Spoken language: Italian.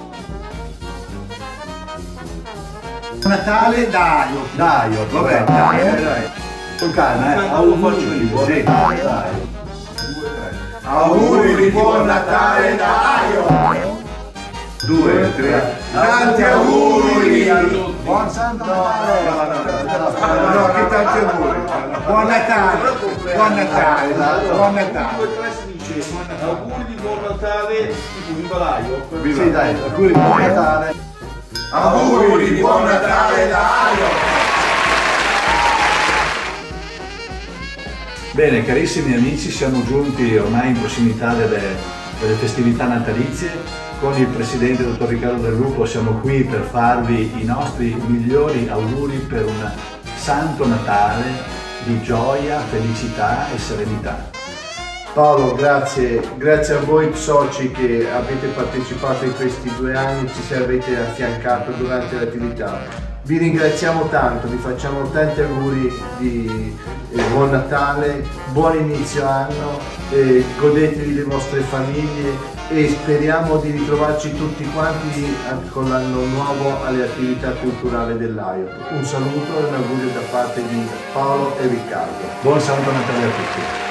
Natale Daio. Daio, vabbè, dai. Con calma, auguri, sì, dai. Auguri di buon Natale Daio. 2, 3. Tanti auguri. Buon Santo Natale. No, che tanti auguri. Buon Natale. Buon Natale. Buon Natale. Auguri di buon Natale, tipo viva Daio. Sì, dai, auguri di buon Natale. Auguri di buon Natale Daio. Bene, carissimi amici, siamo giunti ormai in prossimità delle festività natalizie. Con il presidente dottor Riccardo Del Lupo siamo qui per farvi i nostri migliori auguri per un santo Natale di gioia, felicità e serenità. Paolo, grazie a voi soci che avete partecipato in questi 2 anni, ci avete affiancato durante l'attività. Vi ringraziamo tanto, vi facciamo tanti auguri di buon Natale, buon inizio anno, godetevi le vostre famiglie e speriamo di ritrovarci tutti quanti con l'anno nuovo alle attività culturali dell'AIOP. Un saluto e un augurio da parte di Paolo e Riccardo. Buon Santo Natale a tutti!